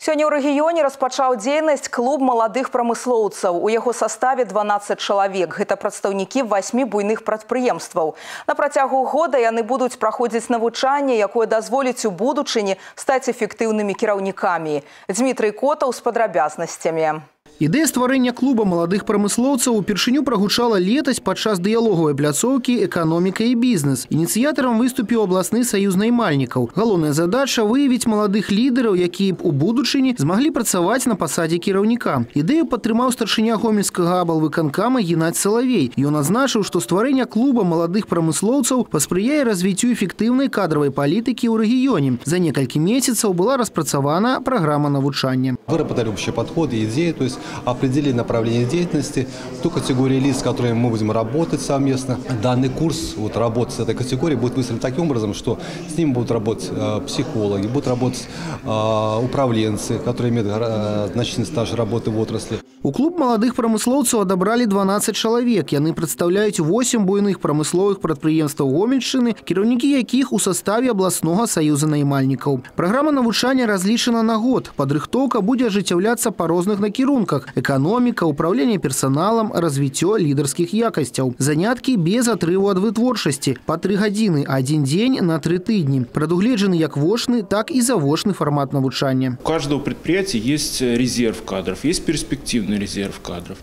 Сёння ў рэгіёне распачаў дзейнасць клуб маладых прамыслоўцаў. У яго саставе 12 чалавек. Гэта прадстаўнікі 8 буйных прадпрыемстваў. На працягу года яны будуць праходзіць навучанне, якое дазволіць у будучыні стаць эфектыўнымі кіраўнікамі. Дмітрий Котаў з падрабязнасцямі. Ідэя стварэння клуба маладых прамыслоўцаў упершыню прагучала летась падчас дыялогавай пляцоўкі «Эканоміка і бізнес». Ініцыятарам выступіў абласны саюз наймальнікаў. Галоўная задача – выявіць маладых лідараў, якія б у будучыні змаглі працаваць на пасадзе кіраўніка. Ідэю падтрымаў старшыня гомельскага аблвыканкама Геннадзь Салавей. Ён адзначыў, што стварэнне клуба маладых прамыслоўцаў паспрыяе развіццю эфектыўнай кадравай палітыкі ў рэгіёне. За некалькі месяцаў была распрацавана праграма навучання. Выработали общий подход и идеи, то есть определили направление деятельности, ту категорию лиц, с которыми мы будем работать совместно. Данный курс работы с этой категорией будет выстроен таким образом, что с ним будут работать психологи, будут работать управленцы, которые имеют значительный стаж работы в отрасли. У клуб маладых прамыслоўцаў адабралі 12 чалавек. Яны прадстаўляюць 8 буйных прамысловых прадпрыемстваў Гомельшчыны, кіраўнікі якіх у саставе абласнога саюза наймальнікаў. Праграма навучання разлічана на год. Падрыхтоўка будзе ажыццяўляцца па розных накірунках: эканоміка, управление персоналом, развіццё лідарскіх якасцяў. Заняткі без атрыву ад вытворчасці. Па 3 гадзіны, 1 дзень на 3 тыдні. Прадугледжаны як вочны, так и завочны формат навучання. У каждого предприятия есть резерв кадров, есть перспективный резерв кадров.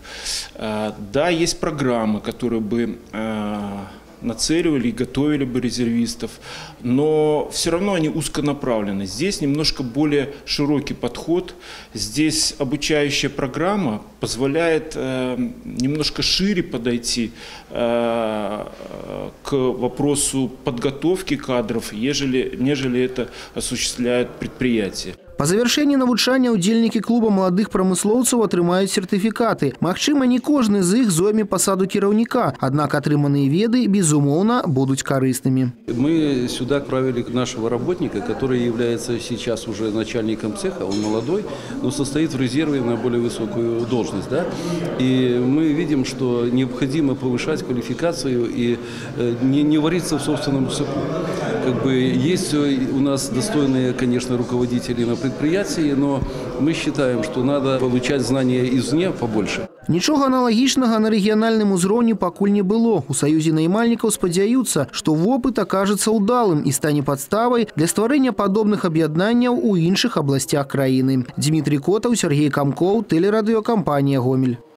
Да, есть программы, которые бы нацеливали и готовили бы резервистов, но все равно они узконаправлены. Здесь немножко более широкий подход. Здесь обучающая программа позволяет немножко шире подойти к вопросу подготовки кадров, нежели это осуществляют предприятия. По завершэнні навучання ўдзельнікі клуба маладых прамыслоўцаў атрымаюць сертыфікаты. Магчыма, не кожны з іх зойме пасаду кіраўніка, аднак атрыманыя веды, безумоўна, будуць карыснымі. Мы сюда отправили нашего работника, который является сейчас уже начальником цеха. Он молодой, но состоит в резерве на более высокую должность. Да? И мы видим, что необходимо повышать квалификацию и не вариться в собственном соку. Есть у нас достойные, конечно, руководители на предприятии, но мы считаем, что надо получать знания извне побольше. Нічога аналагічнага на рэгіянальным узроўні пакуль не было. У саюзе наймальнікаў спадзяюцца, што вопыт акажацца ўдалым і стане падставай для стварэння падобных аб'яднанняў у іншых абласцях краіны. Дмітрий Котаў, Сергей Камкоў, тэлерадыёкампанія «Гомель».